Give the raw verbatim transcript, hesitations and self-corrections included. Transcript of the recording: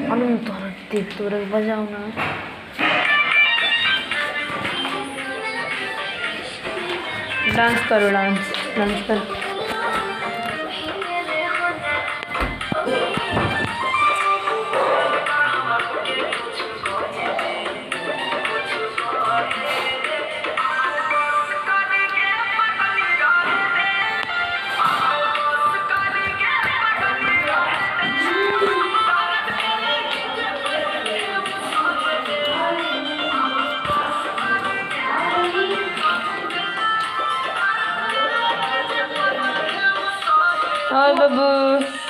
आनंद तो देख तो रख बजाओ ना डांस करो डांस डांस करो Hi, Babu.